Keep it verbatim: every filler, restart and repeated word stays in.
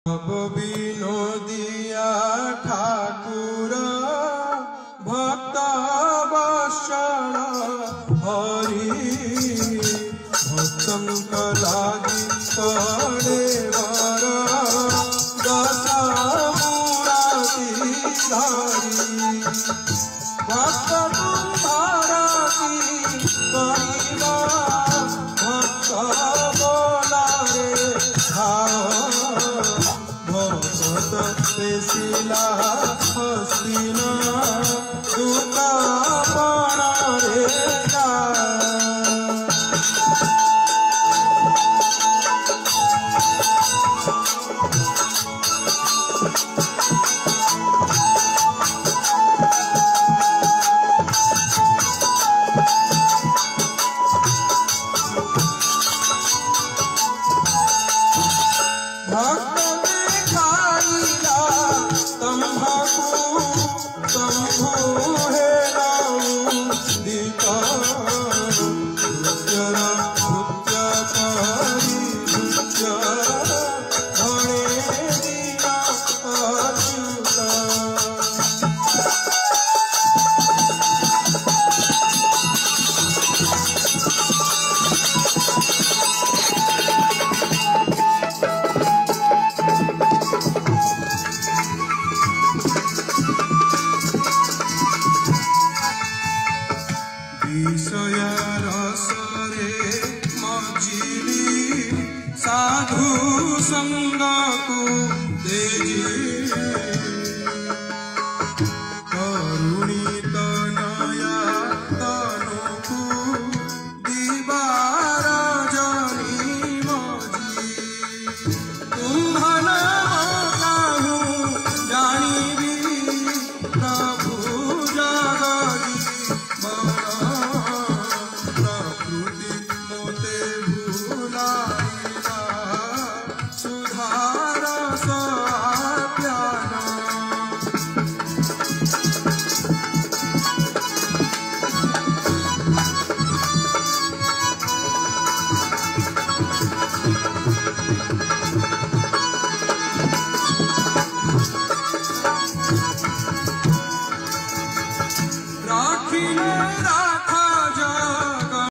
विनोदिया ठाकुर भक्त वत्सल हरि भक्तन लागी करे वर दस मुरारी धरी भक्त तुम्हारी करिबा भक्त बोलारे भक्त पेशिला हसीना दुका पणारे भक्त खाइला तंबाकू तंबू है दित नृत्य नृत्य परी नृत्य घणे दिना अच्युत विषय रसरे मजिली साधु संग को तेजी